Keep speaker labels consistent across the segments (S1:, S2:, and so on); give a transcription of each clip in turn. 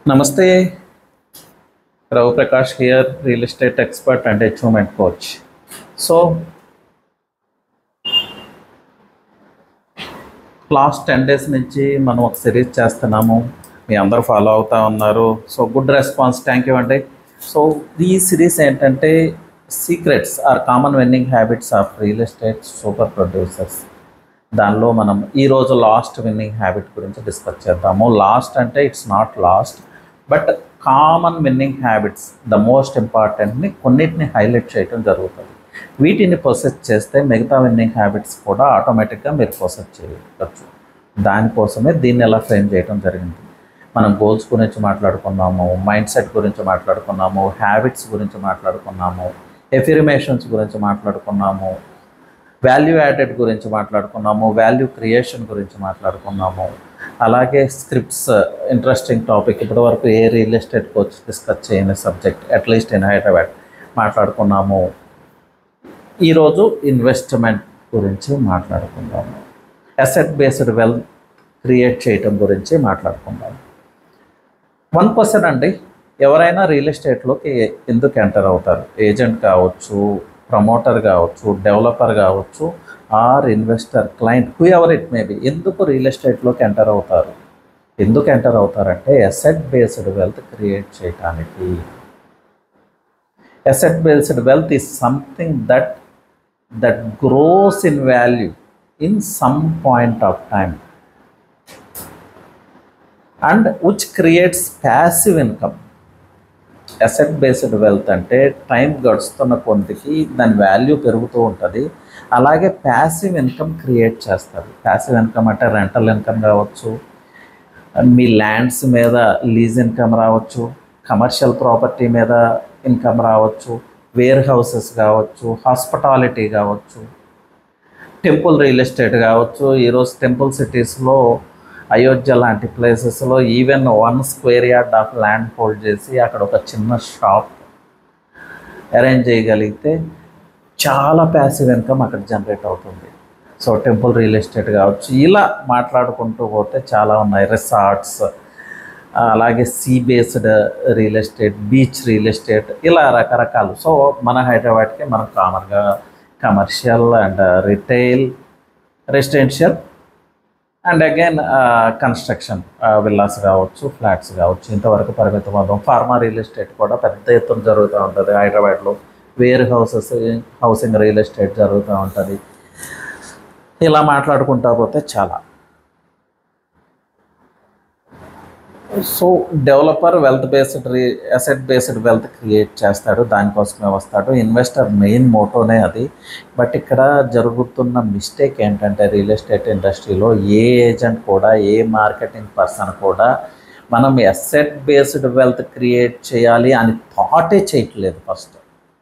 S1: Namaste, Ravi Prakash here, real estate expert and achievement coach. So, last 10 days నుంచి మనం ఒక series చేస్తున్నాము. మీ అందరూ ఫాలో అవుతూ ఉన్నారు. So good response, thank you అండి. సో ఈ సిరీస్ ఏంటంటే secrets or common winning habits of real estate super producers. దానిలో మనం ఈరోజు లాస్ట్ విన్నింగ్ హ్యాబిట్ గురించి డిస్కస్ చేద్దాము. లాస్ట్ అంటే it's not last, but common winning habits the most ఇంపార్టెంట్ని కొన్నిటిని హైలైట్ చేయడం జరుగుతుంది. వీటిని ప్రొసెస్ చేస్తే మిగతా విన్నింగ్ హ్యాబిట్స్ కూడా ఆటోమేటిక్గా మీరు ప్రొసెస్ చేయవచ్చు. దానికోసమే దీన్ని ఎలా ఫ్రేమ్ చేయడం జరిగింది. మనం గోల్స్ గురించి మాట్లాడుకున్నాము, మైండ్ సెట్ గురించి మాట్లాడుకున్నాము, హ్యాబిట్స్ గురించి మాట్లాడుకున్నాము, ఎఫిర్మేషన్స్ గురించి మాట్లాడుకున్నాము, వాల్యూ యాడెడ్ గురించి మాట్లాడుకున్నాము, వాల్యూ క్రియేషన్ గురించి మాట్లాడుకున్నాము. అలాగే స్క్రిప్ట్స్, ఇంట్రెస్టింగ్ టాపిక్, ఇప్పటివరకు ఏ రియల్ ఎస్టేట్ కోచ్ డిస్కస్ చేయని సబ్జెక్ట్ అట్లీస్ట్ ఇన్ హైదరాబాద్ మాట్లాడుకున్నాము. ఈరోజు ఇన్వెస్ట్మెంట్ గురించి మాట్లాడుకుందాము. అసెట్ బేస్డ్ వెల్త్ క్రియేట్ చేయటం గురించి మాట్లాడుకుందాము. 1% అండి, ఎవరైనా రియల్ ఎస్టేట్లోకి ఎందుకు ఎంటర్ అవుతారు? ఏజెంట్ కావచ్చు, ప్రమోటర్ కావచ్చు, డెవలపర్ కావచ్చు, or investor, client, whoever it may be. ఎందుకు రియల్ ఎస్టేట్లోకి ఎంటర్ అవుతారు? ఎందుకు ఎంటర్ అవుతారంటే అసెట్ బేస్డ్ వెల్త్ క్రియేట్ చేయడానికి. Asset based wealth is something that grows in value in some point of time and which creates passive income. Asset based wealth అంటే time గడుస్తున్న కొద్దికి దాని వాల్యూ పెరుగుతూ ఉంటుంది. అలాగే ప్యాసివ్ ఇన్కమ్ క్రియేట్ చేస్తారు. Passive income అంటే రెంటల్ ఇన్కమ్ కావచ్చు, మీ ల్యాండ్స్ మీద లీజ్ ఇన్కమ్ రావచ్చు, కమర్షియల్ ప్రాపర్టీ మీద ఇన్కమ్ రావచ్చు, వేర్ హౌసెస్ కావచ్చు, హాస్పిటాలిటీ కావచ్చు, టెంపుల్ రియల్ ఎస్టేట్ కావచ్చు. ఈరోజు టెంపుల్ సిటీస్లో, అయోధ్య లాంటి ప్లేసెస్లో even 1 square yard of land hold చేసి అక్కడ ఒక చిన్న షాప్ అరేంజ్ చేయగలిగితే చాలా ప్యాసివ్ ఇన్కమ్ అక్కడ జనరేట్ అవుతుంది. సో టెంపుల్ రియల్ ఎస్టేట్ కావచ్చు, ఇలా మాట్లాడుకుంటూ పోతే చాలా ఉన్నాయి. రిసార్ట్స్, అలాగే sea based real estate, beach real estate, ఇలా రకరకాలు. సో మన హైదరాబాద్కి మనం కామన్గా commercial and retail, residential and again construction, villas కావచ్చు, ఫ్లాట్స్ కావచ్చు, ఇంతవరకు పరిమితం అవుతాం. ఫార్మా రియల్ ఎస్టేట్ కూడా పెద్ద ఎత్తున జరుగుతూ ఉంటుంది హైదరాబాద్లో. Warehouses, housing real estate జరుగుతూ ఉంటుంది. ఇలా మాట్లాడుకుంటా పోతే చాలా. So developer wealth based asset based wealth create చేస్తాడు, దానికోసమే వస్తాడు. ఇన్వెస్టర్ మెయిన్ మోటోనే అది. బట్ ఇక్కడ జరుగుతున్న మిస్టేక్ ఏంటంటే రియల్ ఎస్టేట్ ఇండస్ట్రీలో ఏ ఏజెంట్ కూడా, ఏ మార్కెటింగ్ పర్సన్ కూడా మనం అసెట్ బేస్డ్ వెల్త్ క్రియేట్ చేయాలి అని థాటే చేయట్లేదు. ఫస్ట్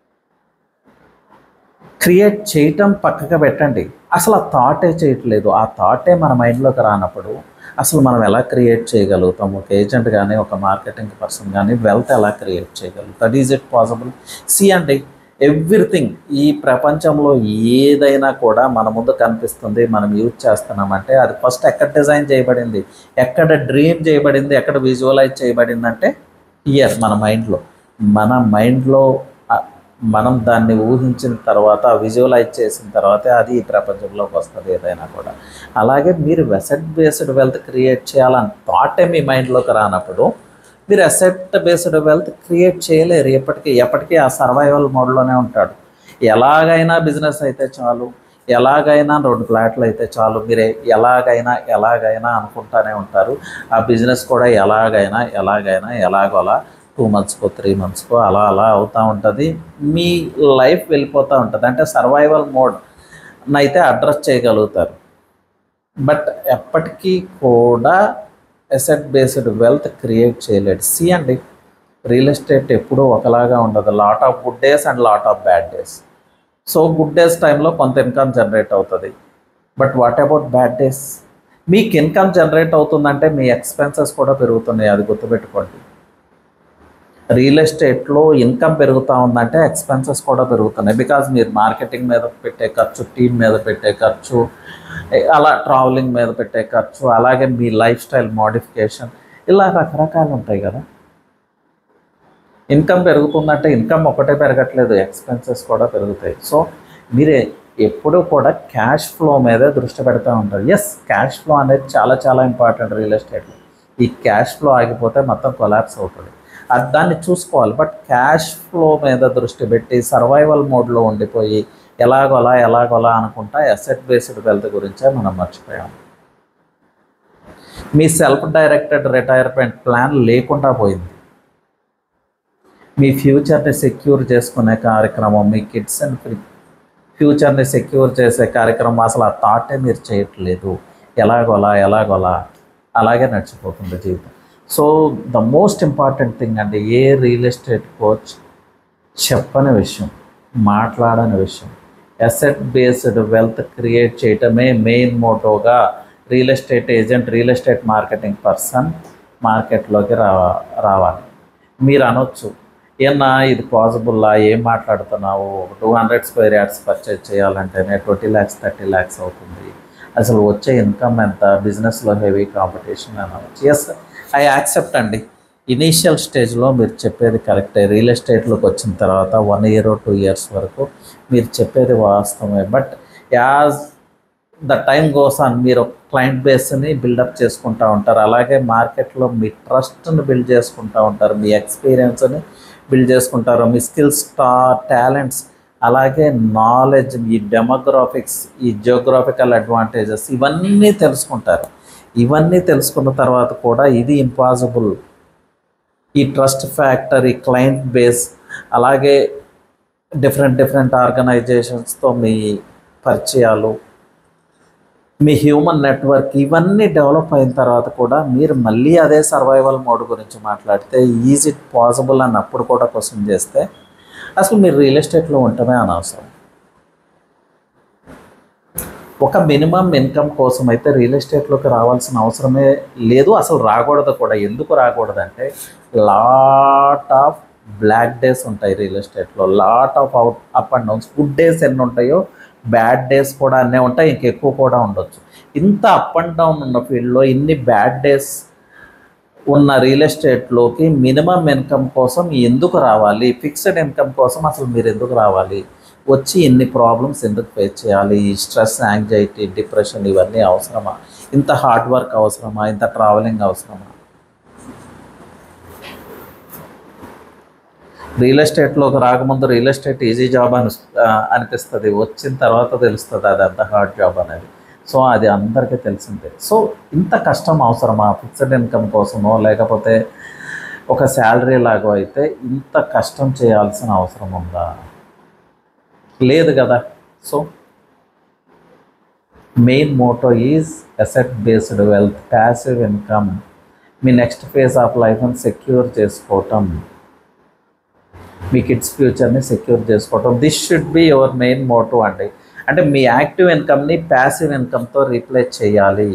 S1: క్రియేట్ చేయటం పక్కగా పెట్టండి, అసలు ఆ థాటే చేయట్లేదు. ఆ థాటే మన మైండ్లోకి రానప్పుడు అసలు మనం ఎలా క్రియేట్ చేయగలుగుతాం? ఒక ఏజెంట్ కానీ, ఒక మార్కెటింగ్ పర్సన్ కానీ వెల్త్ ఎలా క్రియేట్ చేయగలుగుతాం? Is it possible? అండి, ఎవ్రీథింగ్ ఈ ప్రపంచంలో ఏదైనా కూడా మన ముందు కనిపిస్తుంది, మనం యూజ్ చేస్తున్నామంటే అది ఫస్ట్ ఎక్కడ డిజైన్ చేయబడింది, ఎక్కడ డ్రీమ్ చేయబడింది, ఎక్కడ విజువలైజ్ చేయబడింది అంటే హియర్, మన మైండ్లో మనం దాన్ని ఊహించిన తర్వాత, విజువలైజ్ చేసిన తర్వాత అది ఈ ప్రపంచంలోకి వస్తుంది ఏదైనా కూడా. అలాగే మీరు అసెట్ బేస్డ్ వెల్త్ క్రియేట్ చేయాలని థాటే మీ మైండ్లోకి రానప్పుడు మీరు అసెట్ బేస్డ్ వెల్త్ క్రియేట్ చేయలేరు. ఎప్పటికీ ఆ సర్వైవల్ మోడ్లోనే ఉంటాడు. ఎలాగైనా బిజినెస్ అయితే చాలు, ఎలాగైనా 2 ఫ్లాట్లు అయితే చాలు, మీరు ఎలాగైనా అనుకుంటానే ఉంటారు. ఆ బిజినెస్ కూడా ఎలాగోలా 2 monthsకో 3 monthsకో అలా అవుతూ ఉంటుంది. మీ లైఫ్ వెళ్ళిపోతూ ఉంటుంది. అంటే సర్వైవల్ మోడ్ అయితే అడ్రస్ చేయగలుగుతారు. బట్ ఎప్పటికీ కూడా అసెట్ బేస్డ్ వెల్త్ క్రియేట్ చేయలేడు. అండి, రియల్ ఎస్టేట్ ఎప్పుడూ ఒకలాగా ఉండదు. Lot of good days and lot of bad days. So good days టైంలో కొంత ఇన్కమ్ జనరేట్ అవుతుంది. But what about bad days? మీకు ఇన్కమ్ జనరేట్ అవుతుందంటే మీ ఎక్స్పెన్సెస్ కూడా పెరుగుతున్నాయి, అది గుర్తుపెట్టుకోండి. రియల్ ఎస్టేట్లో ఇన్కమ్ పెరుగుతూ ఉందంటే ఎక్స్పెన్సెస్ కూడా పెరుగుతున్నాయి. బికాజ్ మీరు మార్కెటింగ్ మీద పెట్టే ఖర్చు, టీమ్ మీద పెట్టే ఖర్చు, అలా ట్రావెలింగ్ మీద పెట్టే ఖర్చు, అలాగే మీ లైఫ్ స్టైల్ మోడిఫికేషన్, ఇలా రకరకాలు ఉంటాయి కదా. ఇన్కమ్ పెరుగుతుందంటే ఇన్కమ్ ఒకటే పెరగట్లేదు, ఎక్స్పెన్సెస్ కూడా పెరుగుతాయి. సో మీరే ఎప్పుడూ కూడా క్యాష్ ఫ్లో మీదే దృష్టి పెడతా ఉంటారు. ఎస్, క్యాష్ ఫ్లో అనేది చాలా చాలా ఇంపార్టెంట్ రియల్ ఎస్టేట్లో. ఈ క్యాష్ ఫ్లో ఆగిపోతే మొత్తం కొలాప్స్ అవుతుంది. అది దాన్ని చూసుకోవాలి. బట్ క్యాష్ ఫ్లో మీద దృష్టి పెట్టి సర్వైవల్ మోడ్లో ఉండిపోయి ఎలాగోలా అనుకుంటా అసెట్ బేస్డ్ వెల్త్ గురించే మనం మర్చిపోయాం. మీ సెల్ఫ్ డైరెక్టెడ్ రిటైర్మెంట్ ప్లాన్ లేకుండా పోయింది. మీ ఫ్యూచర్ని సెక్యూర్ చేసుకునే కార్యక్రమం, మీ కిడ్స్ అండ్ ఫ్యూచర్ని సెక్యూర్ చేసే కార్యక్రమం అసలు ఆ థాటే మీరు చేయట్లేదు. ఎలాగోలా అలాగే నడిచిపోతుంది జీవితం. So the most important thing అంటే ఏ రియల్ ఎస్టేట్ కోచ్ చెప్పని విషయం, మాట్లాడని విషయం, అసెట్ బేస్డ్ వెల్త్ క్రియేట్ చేయటమే మెయిన్ మోటోగా real estate agent, real estate marketing person మార్కెట్లోకి రావాలి. మీరు అనొచ్చు, ఏమన్నా ఇది పాసిబుల్లా, ఏం మాట్లాడుతున్నావు, 200 స్క్వేర్ యార్డ్స్ పర్చేజ్ చేయాలంటేనే 20 lakhs 30 lakhs అవుతుంది, అసలు వచ్చే ఇన్కమ్ ఎంత, బిజినెస్లో హెవీ కాంపిటీషన్ అనవచ్చు. ఎస్, ఐ యాక్సెప్ట్ అండి. ఇనీషియల్ స్టేజ్లో మీరు చెప్పేది కరెక్టే. రియల్ ఎస్టేట్లోకి వచ్చిన తర్వాత 1 year 2 years వరకు మీరు చెప్పేది వాస్తవమే. But as the time goes on మీరు క్లయింట్ బేస్ని బిల్డప్ చేసుకుంటూ ఉంటారు. అలాగే మార్కెట్లో మీ ట్రస్ట్ని బిల్డ్ చేసుకుంటూ ఉంటారు, మీ ఎక్స్పీరియన్స్ని బిల్డ్ చేసుకుంటారు, మీ స్కిల్స్, టాలెంట్స్, అలాగే నాలెడ్జ్, ఈ డెమోగ్రాఫిక్స్, ఈ జియోగ్రాఫికల్ అడ్వాంటేజెస్ ఇవన్నీ తెలుసుకుంటారు. ఇవన్నీ తెలుసుకున్న తర్వాత కూడా ఇది ఇంపాసిబుల్, ఈ ట్రస్ట్ ఫ్యాక్టర్, ఈ క్లయింట్ బేస్, అలాగే డిఫరెంట్ ఆర్గనైజేషన్స్తో మీ పరిచయాలు, మీ హ్యూమన్ నెట్వర్క్ ఇవన్నీ డెవలప్ అయిన తర్వాత కూడా మీరు మళ్ళీ అదే సర్వైవల్ మోడ్ గురించి మాట్లాడితే ఈజ్ ఇట్ పాసిబుల్ అని అప్పుడు కూడా క్వశ్చన్ చేస్తే అసలు మీరు రియల్ ఎస్టేట్లో ఉండటమే అనవసరం. ఒక మినిమం ఇన్కమ్ కోసం అయితే రియల్ ఎస్టేట్లోకి రావాల్సిన అవసరమే లేదు, అసలు రాకూడదు కూడా. ఎందుకు రాకూడదంటే లాట్ ఆఫ్ బ్లాక్ డేస్ ఉంటాయి రియల్ ఎస్టేట్లో, lot of up and downs. Good days ఎన్ని ఉంటాయో బ్యాడ్ డేస్ కూడా అన్నీ ఉంటాయి, ఇంకెక్కువ కూడా ఉండొచ్చు. ఇంత అప్ అండ్ డౌన్ ఉన్న ఫీల్డ్లో ఇన్ని బ్యాడ్ డేస్ ఉన్న రియల్ ఎస్టేట్లోకి మినిమం ఇన్కమ్ కోసం ఎందుకు రావాలి, ఫిక్స్డ్ ఇన్కమ్ కోసం అసలు మీరు ఎందుకు రావాలి, వచ్చి ఇన్ని ప్రాబ్లమ్స్ ఎందుకు ఫేస్ చేయాలి, స్ట్రెస్, యాంగ్జైటీ, డిప్రెషన్ ఇవన్నీ అవసరమా, ఇంత హార్డ్ వర్క్ అవసరమా, ఇంత ట్రావెలింగ్ అవసరమా? రియల్ ఎస్టేట్లోకి రాకముందు రియల్ ఎస్టేట్ ఈజీ జాబ్ అనిపిస్తుంది, వచ్చిన తర్వాత తెలుస్తుంది అది అంత హార్డ్ జాబ్ అనేది. సో అది అందరికీ తెలిసిందే. సో ఇంత కష్టం అవసరమా ఫిక్స్డ్ ఇన్కమ్ కోసమో, లేకపోతే ఒక శాలరీ లాగో అయితే ఇంత కష్టం చేయాల్సిన అవసరం ఉందా? లేదు కదా. So main motto is asset based wealth, passive income, మీ నెక్స్ట్ ఫేజ్ ఆఫ్ లైఫ్ని సెక్యూర్ చేసుకోవటం, మీ కిడ్స్ ఫ్యూచర్ని సెక్యూర్ చేసుకోవటం. This should be your main motto అండి. అంటే మీ యాక్టివ్ ఇన్కమ్ని ప్యాసివ్ ఇన్కమ్తో రీప్లేస్ చేయాలి.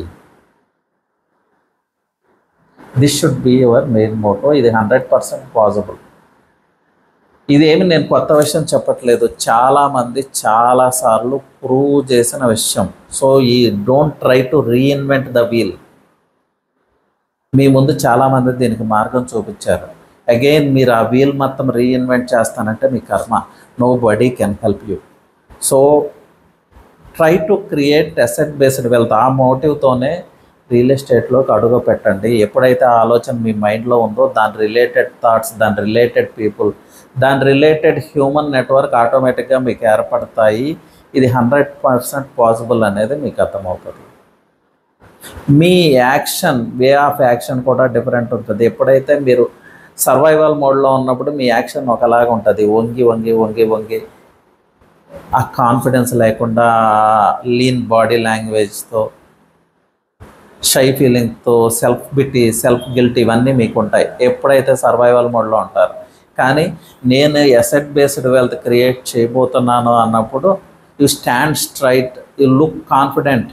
S1: This should be your main motto. ఇది 100% పాసిబుల్. ఇదేమి నేను కొత్త విషయం చెప్పట్లేదు, చాలామంది చాలాసార్లు ప్రూవ్ చేసిన విషయం. సో ఈ don't try to reinvent the wheel. మీ ముందు చాలామంది దీనికి మార్గం చూపించారు. అగైన్ మీరు ఆ వీల్ మొత్తం రీఇన్వెంట్ చేస్తానంటే మీ కర్మ. Nobody can help you. So try to create asset based wealth. ఆ మోటివ్తోనే రియల్ ఎస్టేట్లోకి అడుగు పెట్టండి. ఎప్పుడైతే ఆ ఆలోచన మీ మైండ్లో ఉందో దాని రిలేటెడ్ థాట్స్, దాని రిలేటెడ్ పీపుల్, దాని రిలేటెడ్ హ్యూమన్ నెట్వర్క్ ఆటోమేటిక్గా మీకు ఏర్పడతాయి. ఇది 100% పాసిబుల్ అనేది మీకు అర్థమవుతుంది. మీ యాక్షన్, వే ఆఫ్ యాక్షన్ కూడా డిఫరెంట్ ఉంటుంది. ఎప్పుడైతే మీరు సర్వైవల్ మోడ్లో ఉన్నప్పుడు మీ యాక్షన్ ఒకలాగా ఉంటుంది, వంగి వంగి వంగి వంగి, ఆ కాన్ఫిడెన్స్ లేకుండా, లీన్ బాడీ లాంగ్వేజ్తో, షై ఫీలింగ్తో, సెల్ఫ్ గిల్ట్ ఇవన్నీ మీకు ఉంటాయి ఎప్పుడైతే సర్వైవల్ మోడ్లో ఉంటారు. కానీ నేను అసెట్ బేస్డ్ వెల్త్ క్రియేట్ చేయబోతున్నాను అన్నప్పుడు you stand straight, you look confident,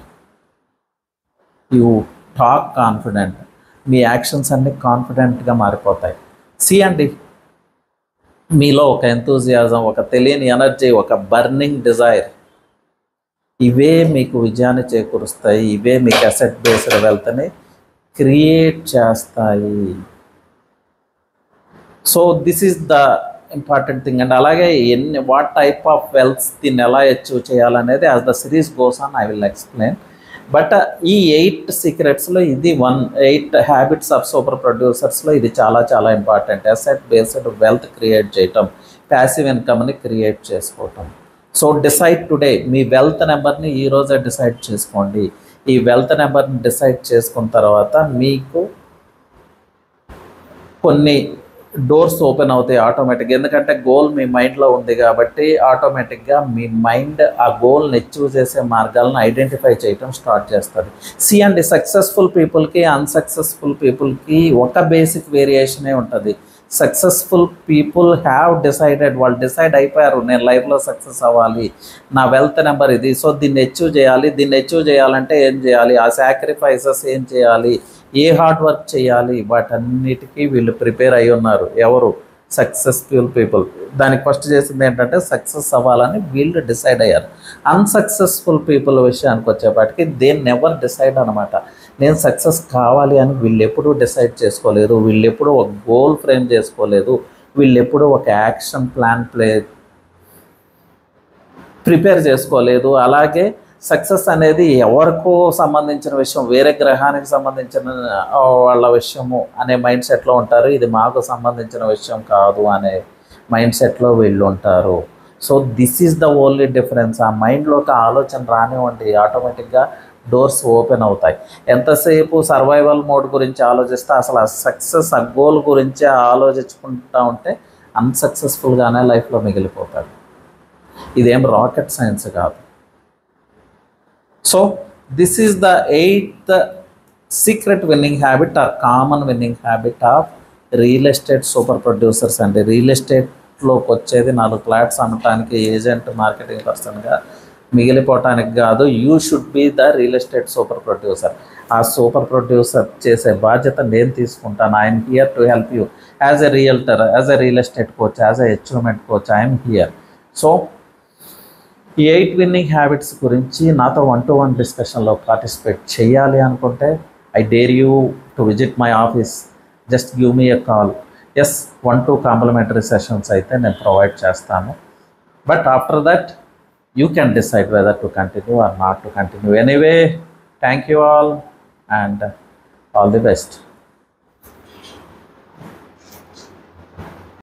S1: you talk confident, మీ యాక్షన్స్ అన్నీ కాన్ఫిడెంట్గా మారిపోతాయి. అండి, మీలో ఒక ఎంతూజియాజం, ఒక తెలియని ఎనర్జీ, ఒక బర్నింగ్ డిజైర్, ఇవే మీకు విజయాన్ని చేకూరుస్తాయి. ఇవే మీకు అసెట్ బేస్డ్ వెల్త్ని క్రియేట్ చేస్తాయి. So this is the important thing. And అలాగే వాట్ టైప్ ఆఫ్ వెల్త్స్ దీన్ని ఎలా అచీవ్ చేయాలనేది as the series goes on I will explain. But ఈ 8 సీక్రెట్స్లో ఇది 8 హ్యాబిట్స్ ఆఫ్ సూపర్ ప్రొడ్యూసర్స్లో ఇది చాలా చాలా important. Asset based wealth create చేయటం, ప్యాసివ్ ఇన్కమ్ని క్రియేట్ చేసుకోవటం. సో డిసైడ్ టుడే, మీ వెల్త్ నెంబర్ని ఈరోజే డిసైడ్ చేసుకోండి. ఈ వెల్త్ నెంబర్ని డిసైడ్ చేసుకున్న తర్వాత మీకు కొన్ని డోర్స్ ఓపెన్ అవుతాయి ఆటోమేటిక్గా. ఎందుకంటే గోల్ మీ మైండ్లో ఉంది కాబట్టి ఆటోమేటిక్గా మీ మైండ్ ఆ గోల్ని అచీవ్ చేసే మార్గాలను ఐడెంటిఫై చేయటం స్టార్ట్ చేస్తుంది. అండ్ సక్సెస్ఫుల్ పీపుల్కి అన్సక్సెస్ఫుల్ పీపుల్కి ఒక బేసిక్ వేరియేషనే ఉంటుంది. సక్సెస్ఫుల్ పీపుల్ హ్యావ్ డిసైడెడ్, వాళ్ళు డిసైడ్ అయిపోయారు నేను లైఫ్లో సక్సెస్ అవ్వాలి, నా వెల్త్ నెంబర్ ఇది, సో దీన్ని అచీవ్ చేయాలి. దీన్ని అచీవ్ చేయాలంటే ఏం చేయాలి, ఆ సాక్రిఫైసెస్ ఏం చేయాలి, ఏ హార్డ్ వర్క్ చేయాలి, వాటన్నిటికీ వీళ్ళు ప్రిపేర్ అయి ఉన్నారు. ఎవరు? Successful people. దానికి ఫస్ట్ చేసింది ఏంటంటే సక్సెస్ అవ్వాలని వీళ్ళు డిసైడ్ అయ్యారు. అన్సక్సెస్ఫుల్ పీపుల్ విషయానికి వచ్చేపాటికి దే నెవర్ డిసైడ్ అనమాట. నేను సక్సెస్ కావాలి అని వీళ్ళు ఎప్పుడూ డిసైడ్ చేసుకోలేదు, వీళ్ళు ఎప్పుడూ ఒక గోల్ ఫ్రేమ్ చేసుకోలేదు, వీళ్ళు ఎప్పుడూ ఒక యాక్షన్ ప్లాన్ ప్రిపేర్ చేసుకోలేదు. అలాగే సక్సెస్ అనేది ఎవరికో సంబంధించిన విషయం, వేరే గ్రహానికి సంబంధించిన వాళ్ళ విషయము అనే మైండ్ సెట్లో ఉంటారు. ఇది మాకు సంబంధించిన విషయం కాదు అనే మైండ్ సెట్లో వీళ్ళు ఉంటారు. So this is the only difference. ఆ మైండ్లోకి ఆలోచన రానివ్వండి, ఆటోమేటిక్గా డోర్స్ ఓపెన్ అవుతాయి. ఎంతసేపు సర్వైవల్ మోడ్ గురించి ఆలోచిస్తే అసలు ఆ సక్సెస్, ఆ గోల్ గురించి ఆలోచించుకుంటూ ఉంటే అన్సక్సెస్ఫుల్గానే లైఫ్లో మిగిలిపోతాడు. ఇదేం రాకెట్ సైన్స్ కాదు. So this is the 8th secret winning habit or common winning habit of real estate super producers. అంటే రియల్ ఎస్టేట్లోకి వచ్చేది 4 ఫ్లాట్స్ అమ్మటానికి ఏజెంట్, మార్కెటింగ్ పర్సన్గా మిగిలిపోవటానికి కాదు. You should be the real estate super producer. ఆ super producer చేసే బాధ్యత నేను తీసుకుంటాను. I'm here to help you as a realtor, as a real estate coach, as a achievement coach, I'm here. So ఈ 8 winnowing habits గురించి నాతో 1-to-1 డిస్కషన్లో participate చేయాలి అనుకుంటే I dare you to visit my office. Just give me a call. 1-2 complimentary sessions అయితే నేను provide చేస్తాను. But after that you can decide whether to continue or not to continue. Anyway, thank you all and all the best.